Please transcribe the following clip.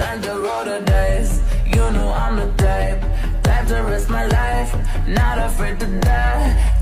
time to roll the dice. You know I'm the type to risk my life, not afraid to die.